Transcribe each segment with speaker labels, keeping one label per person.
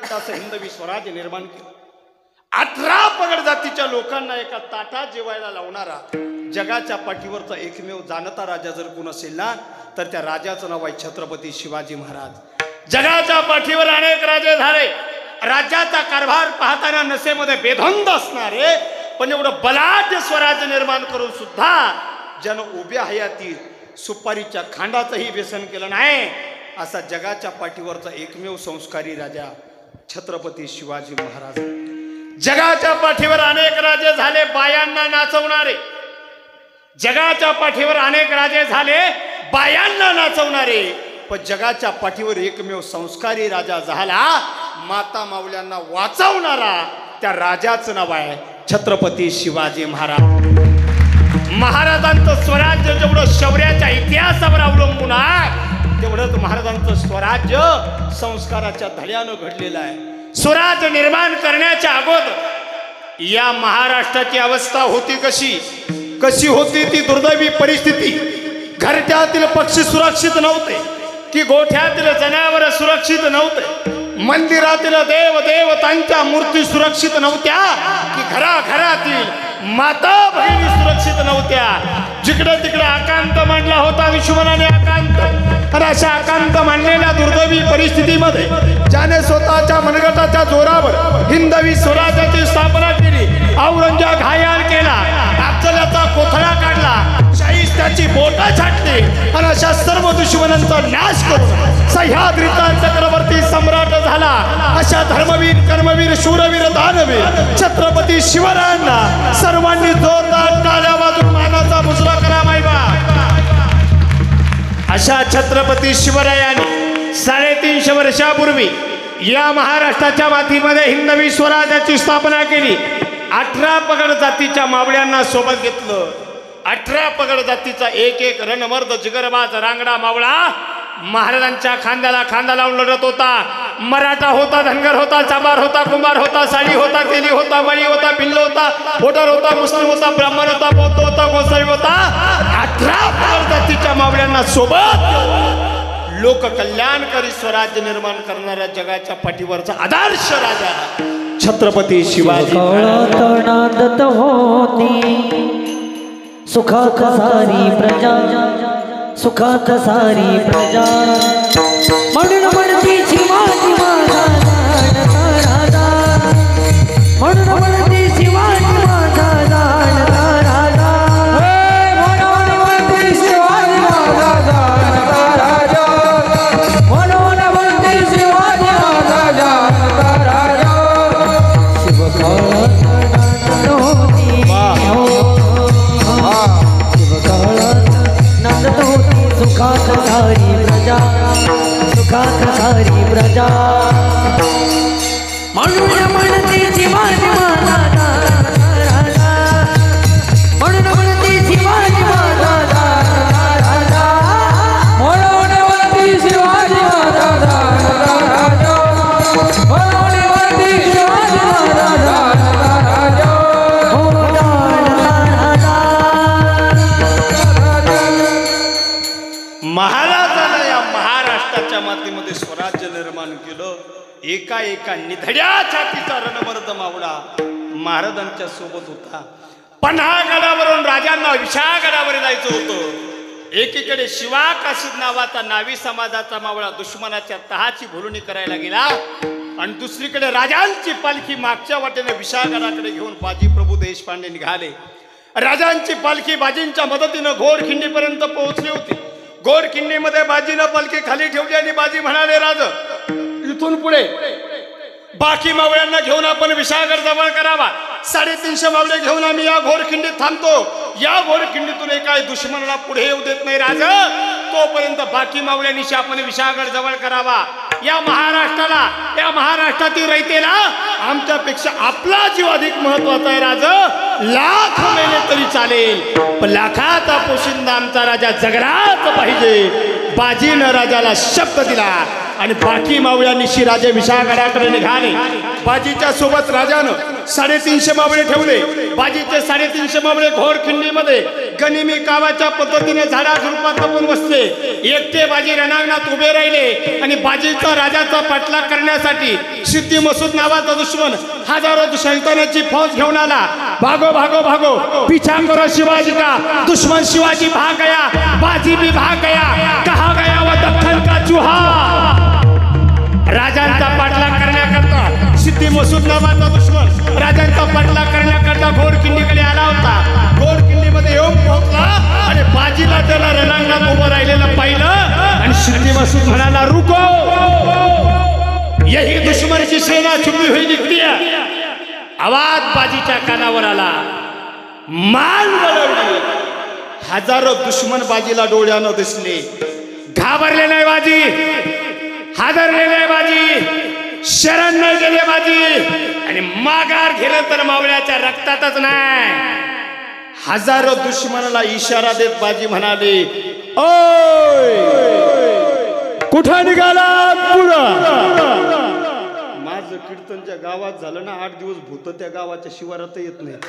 Speaker 1: असं हिंदवी स्वराज्य निर्माण केलं. 18 पगड जातीच्या लोकांना एका ताटात जेवायला लावणारा जगाच्या पाठीवरचा एकमेव जाणता राजा जर कोण असेल ना तर त्या राजाचं नाव आहे छत्रपती शिवाजी महाराज. जगाच्या पाठीवर अनेक राजे झाले. राज्याचा कारभार पाहताना नसेमध्ये बेधुंद असणारे पण एवढं बलाढ्य स्वराज्य निर्माण करून सुद्धा ज्यानं उभ्या हयातीत सुपारीच्या खांडाचंही व्यसन केलं नाही असा जगाच्या पाठीवरचा एकमेव संस्कारी राजा छत्रपती शिवाजी महाराज. जगाच्या पाठीवर अनेक राजे झाले बायांना नाचवणारे. जगाच्या पाठीवर अनेक राजे झाले बायांना नाचवणारे पण जगाच्या पाठीवर एकमेव संस्कारी राजा झाला माता माऊल्यांना वाचवणारा. त्या राजाचं नाव आहे छत्रपती शिवाजी महाराज. महाराजांचं स्वराज्य जेवढं शौर्याच्या इतिहासावर अवलंबून आहे तेवढंच महाराजांचं स्वराज्य संस्काराच्या धड्यानं घडलेलं आहे. स्वराज्य निर्माण करण्याच्या अगोदर या महाराष्ट्राची अवस्था होती कशी होती ती दुर्दैवी परिस्थिती. घरट्यातील पक्षी सुरक्षित नव्हते की गोठ्यातील जनावर सुरक्षित नव्हते. मंदिरातील देव देवतांच्या मूर्ती सुरक्षित नव्हत्या की घराघरातील माता बहिणी सुरक्षित नव्हत्या. जिकडे तिकडे आकांत मांडला होता विश्वनाने आकांत. तर अशा आकांत मांडलेल्या दुर्दैवी परिस्थितीमध्ये ज्याने स्वतःच्या मनगटाच्या जोरावर हिंदवी स्वराज्याची स्थापना केली, औरंगजेब घायाळ केला, अफजलाचा कोथळा काढला, शाहिस्त्याची बोटं छाटली आणि अशा सर्व दुश्मनांचा नाश करून सह्याद्रीचा चक्रवर्ती सम्राट झाला. अशा धर्मवीर कर्मवीर शूरवीर दानवीर छत्रपती शिवरायांना सर्वांनी जोरदार टाळ्या वाजवून मानाचा मुजरा करा मायबा. अशा छत्रपती शिवरायांनी 350 वर्षापूर्वी या महाराष्ट्राच्या मातीमध्ये हिंदवी स्वराज्याची स्थापना केली. 18 पगड जातीच्या मावळ्यांना सोबत घेतलं. 18 पगड जातीचा एक रणमर्द जिगरबाज रांगडा मावळा महाराजांच्या खांद्याला खांदा लावून लढत होता. मराठा होता, धनगर होता, चांभार होता, कुंभार होता, साडी होता, तेली होता, मळी होता, पिल्लो होता, होटार होता, मुस्लिम होता, ब्राह्मण होता, बौद्ध होता, गोसावी होता. 18 पगड जातीच्या मावळ्यांना सोबत लोककल्याणकारी स्वराज्य निर्माण करणाऱ्या जगाच्या पाठीवरचा आदर्श राजा छत्रपती शिवाजी
Speaker 2: नांदत होती सुखात सारी प्रजा, सुखात सारी प्रजा. म्हणून म्हणती शिवाजी माझा लाडका राजा, म्हणून म्हणती शिवाजी माझा लाडका राजा. म्हणून म्हणती शिवाजी माझा लाडका राजा, म्हणून म्हणती शिवाजी माझा लाडका राजा. शिवकाळात नांदत होती नांदत होती सुखात सारी प्रजा, सुखात सारी प्रजा. म्हणून म्हणती शिवाजी माझा राजा, म्हणून म्हणती शिवाजी माझा राजा, म्हणून म्हणती शिवाजी माझा राजा, म्हणून म्हणती शिवाजी माझा राजा.
Speaker 1: महाराजांना या महाराष्ट्राच्या मातीमध्ये स्वराज्य निर्माण केलं. एका निधड्या छातीचा रणमर्द मावळा महाराजांच्या सोबत होता. पन्हाळगडावरून राजांना विशाळगडावर जायचं होतं. एकीकडे शिवा काशीद नावाचा नावी समाजाचा मावळा दुश्मनाच्या तहाची भुलणी करायला गेला आणि दुसरीकडे राजांची पालखी मागच्या वाटेने विशाळगडाकडे घेऊन बाजी प्रभू देशपांडे निघाले. राजांची पालखी बाजींच्या मदतीनं घोडखिंडीपर्यंत पोहोचली होती. घोडखिंडीमध्ये बाजीनं पालखी खाली ठेवली आणि बाजी म्हणाले, राज इथून पुढे बाकी मावळ्यांना घेऊन आपण विशाळगड जवळ करावा. 350 मावळे घेऊन आम्ही या घोडखिंडीत थांबतो. या घोडखिंडीतून एका दुश्मनाला पुढे येऊ देत नाही राज. तोपर्यंत बाकी मावळ्यांनीशी आपण विशाळगड जवळ करावा. या महाराष्ट्राला, या महाराष्ट्रातील रयतेला आमच्यापेक्षा आपला जीव अधिक महत्वाचा आहे राज. लाख मेले तरी चालेल पण लाखाचा पोशिंदा आमचा राजा जगलाच पाहिजे. बाजीनं राजाला शब्द दिला. आणि बाकी मावळ्यांनी राजे विशाळगडाकडे निघाले. बाजीच्या सोबत राजानं 350 मावळे ठेवले. बाजीचे 350 मावळे घोडखिंडीमध्ये गनिमी कावाच्या पद्धतीने झाडा झुडपात लपून बसले. एकटे बाजी रणांगणात उभे राहिले आणि बाजीचा राजाचा पाठलाग करण्यासाठी सिद्धी मसूद नावाचा दुश्मन हजारो शैतानाची फौज घेऊन आला. भागो भागो भागो पीछा करो शिवाजी का, दुश्मन शिवाजी भाग गया, बाजी भी भाग गया, कहा गया वो दख्खन का चूहा. राजांचा पाठलाग करण्याकरता सिद्धी मसूद नावाचा दुश्मन राजांचा पाठलाग करण्याकरता घोडखिंडीकडे आला होता. घोडखिंडीमध्ये येऊन पोहोचला आणि बाजीला त्याला रणांगणात उभं राहिलेलं पाहिलं आणि सिद्धी मसूद म्हणाला, रुको, यही दुश्मन की सेना छुपी हुई दिखती है. आवाज बाजीच्या कानावर आला. मान वळवली. हजारो दुश्मन बाजीला डोळ्यानं दिसले. घाबरले नाही बाजी, हादरले नाही बाजी, शरण नाही गेले बाजी आणि माघार गेलं तर मावळ्याच्या रक्तातच नाही. हजारो दुश्मनाला इशारा देत बाजी म्हणाले, ओय कुठं निघाला पुढं. माझं कीर्तन ज्या गावात झालं ना 8 दिवस भूत त्या गावाच्या शिवारात येत नाही.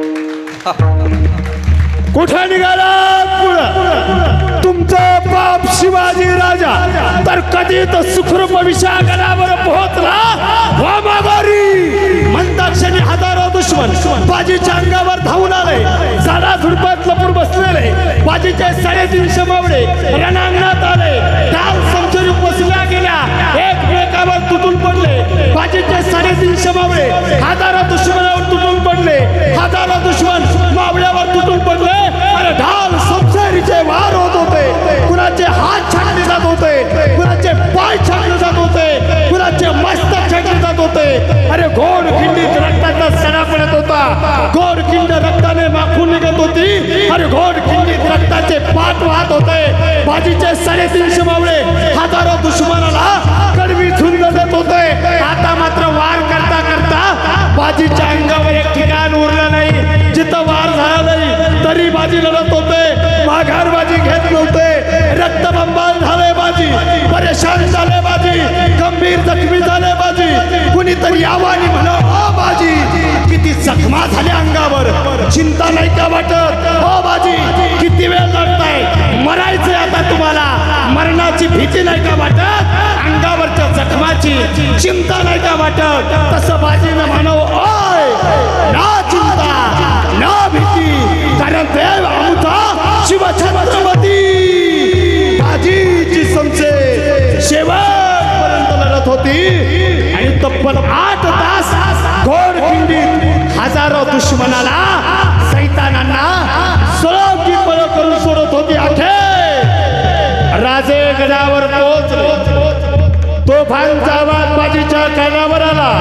Speaker 1: कुठं निघाला पुढं. तुमचा बाप शिवाजी राजा तर कधी तर सुखरूप विशाळगडावर पोहोचला वा माघारी म्हणता क्षणी हजारो दुश्मन बाजीच्या अंगावर धावून आले. झाडा झुडपात लपून बसलेले बाजीचे 350 मावळे रणांगणात आले. ढाल समजून बसल्या गेल्या, एकमेकावर तुटून पडले. बाजीचे 350 मावळे हजारो दुश्मनावर तुटून पडले. हजारो दुश्मन मावळ्यावर तुटून पडले. अरे ढाल समशेरीचे वार होत होते. कुणाचे हात छाटले जात होते, कुणाचे पाय छाटले जात होते, कुणाचे मस्तक छाटले जात होते. अरे घोडखिंडीत रक्ताचा सडा पडत होता. घोडखिंड रक्ताने माखून निघत होती. अरे घोडखिंडीत रक्ताचे पाठ वाहत होते. बाजीचे 350 मावळे हजारो दुश्मनाला कडवी झुंज देत होते. आता मात्र वार करता करता बाजीच्या अंगावर एक ठिकाण उरलं नाही. जिथं वार झाला नाही तरी बाजी लढत होते. माघार बाजी घेत नव्हते. रक्तबंबाळ झाले बाजी, परेशान झाले बाजी, गंभीर जखमी झाले बाजी. कुणीतरी आवानी म्हणा, ओ बाजी किती जखमा झाल्या अंगावर, चिंता नाही का वाटत. ओ बाजी किती वेळ लढताय, मरायचंय आता तुम्हाला, मरणाची भीती नाही का वाटत, अंगावरच्या जखमाची चिंता नाही का वाटत. तसं बाजीनं म्हणावं, ओय ना चिंता ना भीती, कारण देव आमचा शिवछत्रपती. बाजीची समशेर शेवटपर्यंत लढत होती आणि तब्बल 8 तास घोडखिंडीत हजारो दुश्मनाला सैतानांना सळोकी पळ करून सोडत होती. आखे राजे गडावर पोहोचले. तोफांचा आवाज बाजीच्या कानावर आला.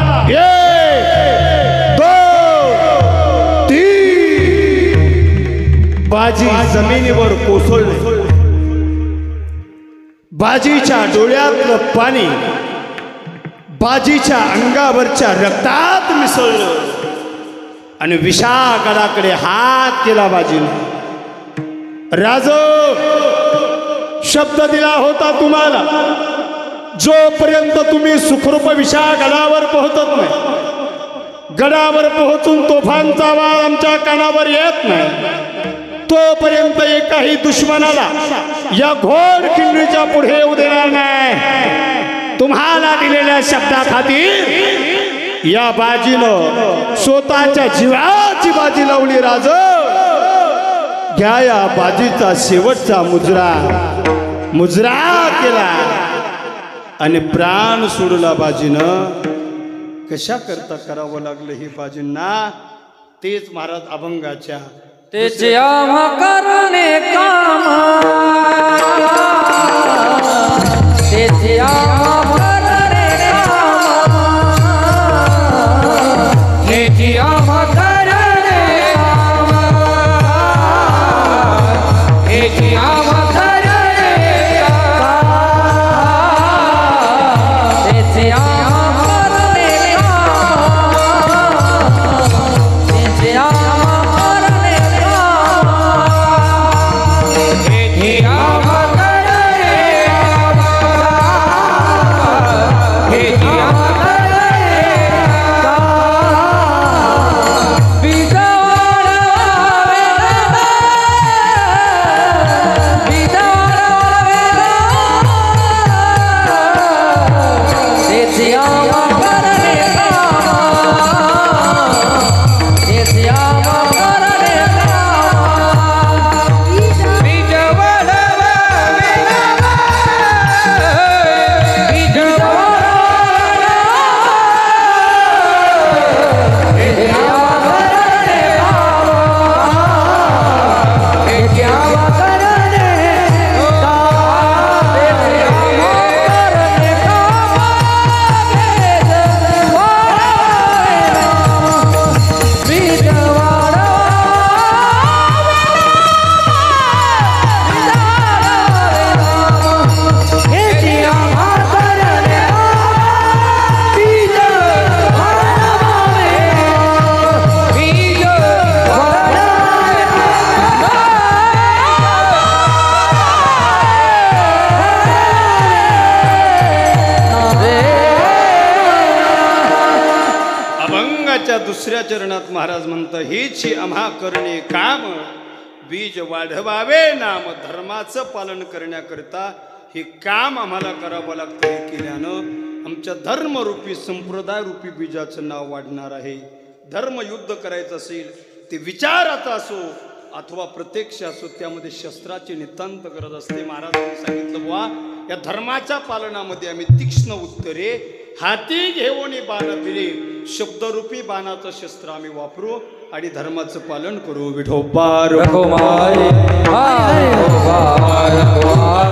Speaker 1: 1 2 3 बाजी जमिनीवर कोसळले. बाजीच्या डोळ्यातलं पाणी बाजीच्या अंगावरच्या रक्तात मिसळलं आणि विशाळगडाकडे हात केला बाजीने. राजो, शब्द दिला होता तुम्हाला, जोपर्यंत तुम्ही सुखरूप विशाळगडावर पोहोचत नाही, गडावर पोहोचून तोफांचा आवाज आमच्या कानावर येत नाही, तोपर्यंत एकाही दुश्मनाला या घोडखिंडीच्या पुढे येऊ देणार नाही. तुम्हाला दिलेल्या शब्दाखातीर या बाजीनं स्वतःच्या जीवाची बाजी लावली. राज, घ्या या बाजीचा शेवटचा मुजरा केला आणि प्राण सोडला बाजीनं. कशा करता करावं लागलं हे बाजींना, तेच महाराज अभंगाच्या
Speaker 2: तेचे आम्हा करणे काम, तेचे आम्हा करणे काम, तेचे आम्हा करणे काम, तेचे आम्हा करणे काम, तेचे आम्हा करणे काम, तेचे आम्हा
Speaker 3: हे आम्हा करणे
Speaker 1: अभंगाच्या दुसऱ्या चरणात महाराज म्हणतं हीच आम्हा करणे काम बीज वाढवावे नाम धर्माचं पालन करण्याकरिता हे काम आम्हाला करावं लागतं. हे केल्यानं आमच्या धर्मरूपी संप्रदायरूपी बीजाचं नाव वाढणार आहे. धर्मयुद्ध करायचं असेल ते विचाराचं असो अथवा प्रत्यक्ष असो त्यामध्ये शस्त्राची नितांत गरज असते. महाराजांनी सांगितलं बुवा या धर्माच्या पालनामध्ये आम्ही तीक्ष्ण उत्तरे हाती घेऊन बाण फिरे शब्दरूपी बाणाचं शस्त्र आम्ही वापरू आणि धर्माचं पालन करू. विठोबा